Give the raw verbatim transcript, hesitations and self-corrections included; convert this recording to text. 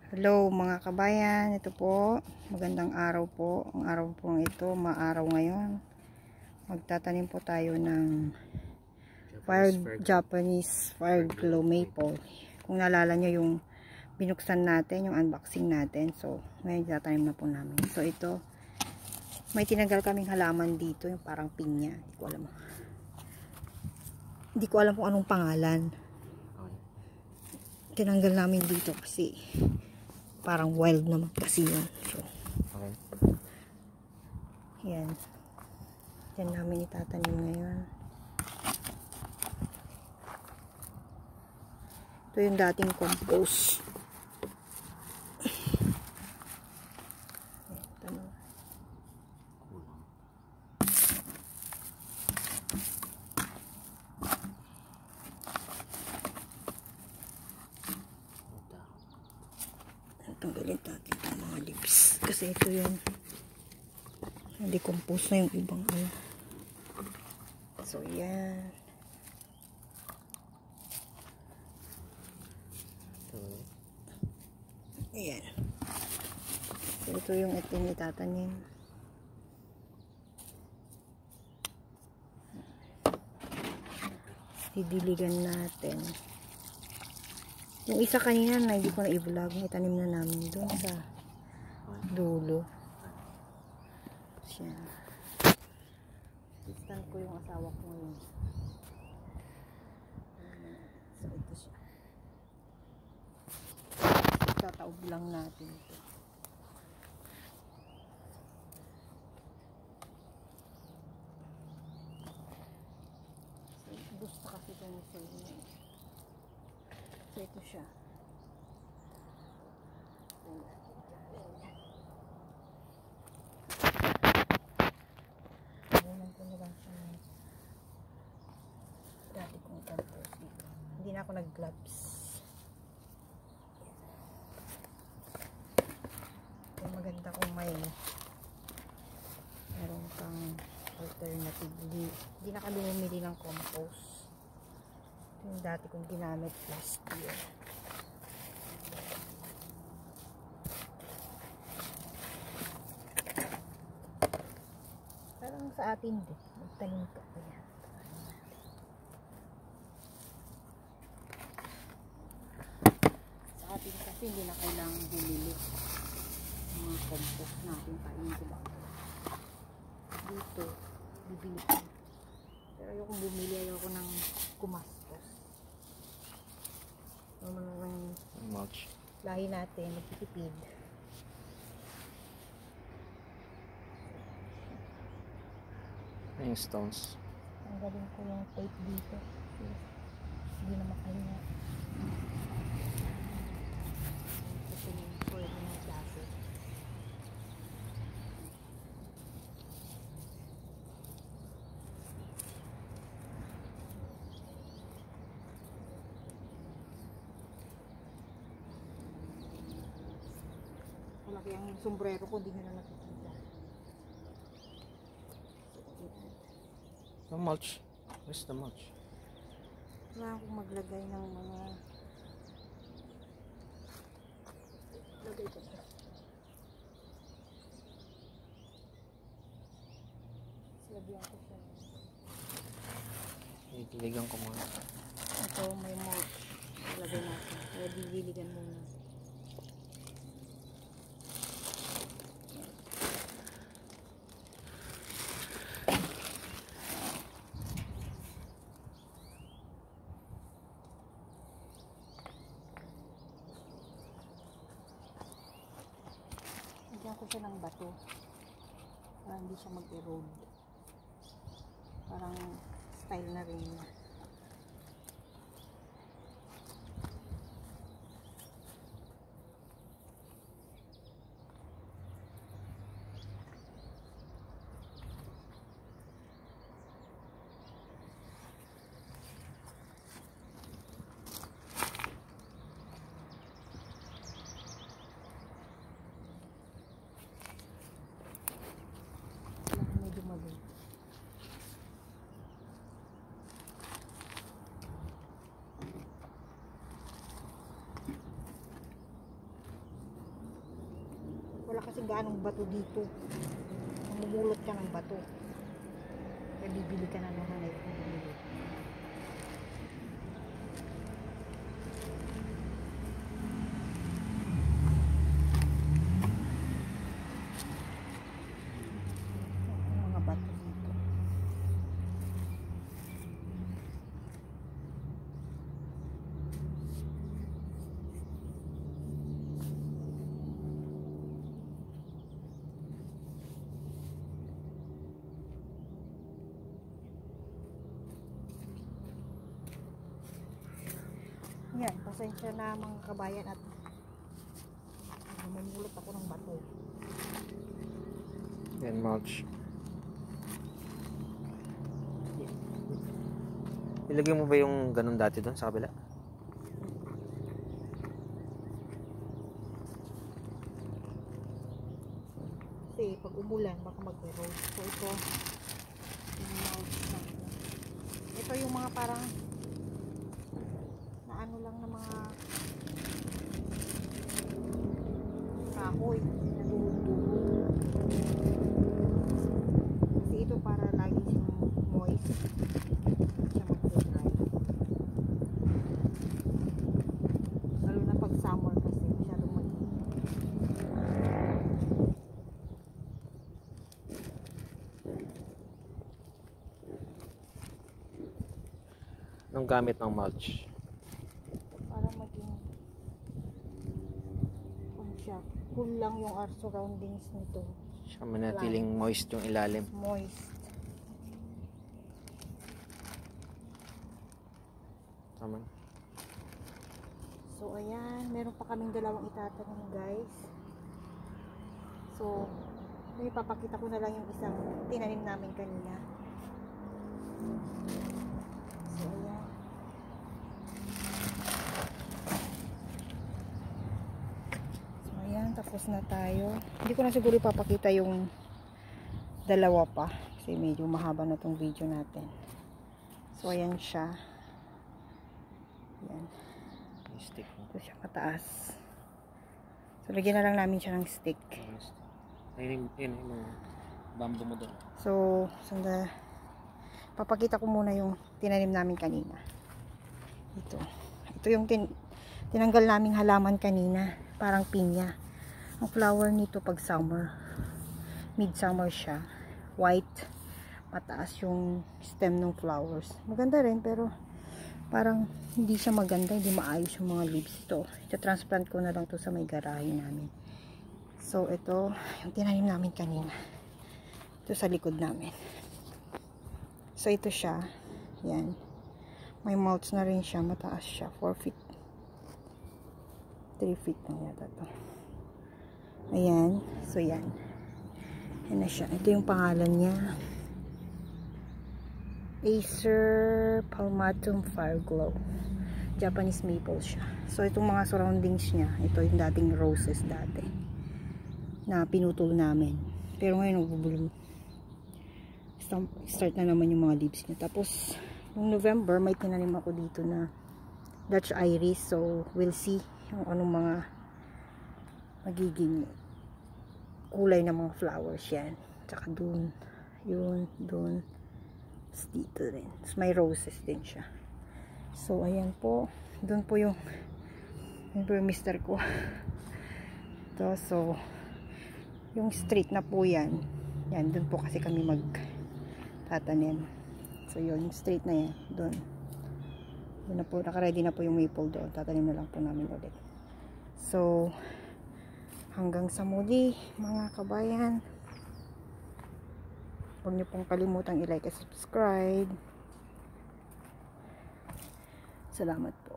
Hello mga kabayan, ito po, magandang araw po. Ang araw po ito, maaraw ngayon. Magtatanim po tayo ng fire, Japanese fireglow maple. Kung naalala nyo yung binuksan natin, yung unboxing natin. So, ngayon tatanim na po namin. So, ito, may tinagal kaming halaman dito, yung parang pinya. Hindi ko alam. Hindi ko alam kung anong pangalan. Tinanggal namin dito kasi parang wild naman kasi yun. So, okay. Yan. Yan namin itatanim ngayon. Ito yung dating compost. Ito na. Tanggalin natin itong mga leaves kasi ito yung na-decompose na yung ibang ano. So yan, ayan, so ito yung ating itatanim. Didiligan natin. Yung isa kanina na hindi ko na i-vlog, itanim na namin doon sa dulo. Siya. Stand ko yung asawa ko ngayon. So ito siya. Tataob lang natin ito. So gusto kasi ito yung soil niya. So ito siya. Ayan ko na lang siya. Dati kong compost dito. Hindi na ako nag-gloves. Kung maganda kung may meron kang alternative. Hindi na ka bumili ng compost. Yung dati kong ginamit last year. Parang sa atin din. Magtanim ka pa yan. Sa atin kasi hindi na kailangan bumili ng mga compost natin kainin ko ba. Dito, bibili ko. Pero ayoko bumili, ayoko ng kumastos. Naman ng mulch. Lahi natin, magtitipid. Yung stones. Ang galing ko yung tape dito. Hindi na makahinga. Ito yung pwede ng klase. Malaki ang sombrero ko, hindi nyo na nakikita. No mulch. Where's the mulch? Wala akong maglagay ng mga lagay ko ba? Lagyan ko siya. Itiligan ko muna. Ito may mulch. Lagay natin. Kaya didiligan muna. Lagyan ko siya ng bato para hindi siya mag-erode. Parang style na rin niya. Medyo mali. wala kasi gaanong bato dito. Mamumulot ka ng bato. Kaya bibili ka na naman ay bumulot. Mga bato dito. Yan, pasensya na mga kabayan at mamulot ako ng bato. Yan, mulch. Ilagay mo ba yung ganun dati doon sa kabila? Kasi pag umulan baka mag-erode. So ito yung mulch na. Ito yung mga parang na ano lang na mga kahoy na durog-durog. Kasi ito para lagi siyang moist. Siya mag-dry. Lalo na pag summer kasi masyadong mag-init. Anong gamit ng mulch? Para maging kung siya cool lang yung our surroundings nito. Siya manatiling moist yung ilalim. Moist. Tama. So ayan, meron pa kaming dalawang itatanim guys. So may papakita ko na lang yung isang tinanim namin kanina. So ayan. So ayan, tapos na tayo. Hindi ko na siguro ipapakita yung dalawa pa kasi medyo mahaba na tong video natin. So ayan siya. Ayan. Stick. Ito siya mataas. So lagyan na lang namin siya ng stick. Ayun yung bamboo mo doon. So, sanda, papakita ko muna yung tinanim namin kanina. Ito. Ito yung tin tinanggal naming halaman kanina. Parang pinya. Ang flower nito pag summer. Midsummer siya. White. Mataas yung stem ng flowers. Maganda rin pero parang hindi siya maganda. Hindi maayos yung mga leaves ito. Ito-transplant ko na lang to sa may garahe namin. So, ito yung tinanim namin kanina. Ito sa likod namin. So, ito siya. Yan. May mulch na rin siya. Mataas siya. four feet. three feet na yata to. Ayan. So, yan. Yan na siya. Ito yung pangalan niya. Acer Palmatum Fireglow. Japanese maple siya. So, itong mga surroundings niya. Ito yung dating roses dati. Na pinutol namin. Pero ngayon nagbubulong. Start na naman yung mga leaves niya. Tapos, noong November, may tinanim ako dito na Dutch iris. So, we'll see yung anong mga magiging kulay ng mga flowers yan. Tsaka dun. Yun, dun. Tapos dito rin. Tapos may roses din siya. So, ayan po. Dun po yung yun po yung mister ko. Ito, so, yung street na po yan. Yan, dun po kasi kami magtatanim. So, yun, yung street na yan. Dun. Dun na po, nakaready na po yung maple doon. Tatanim na lang po namin ulit. So, hanggang sa muli, mga kabayan. Huwag niyo pong kalimutang i-like at subscribe. Salamat po.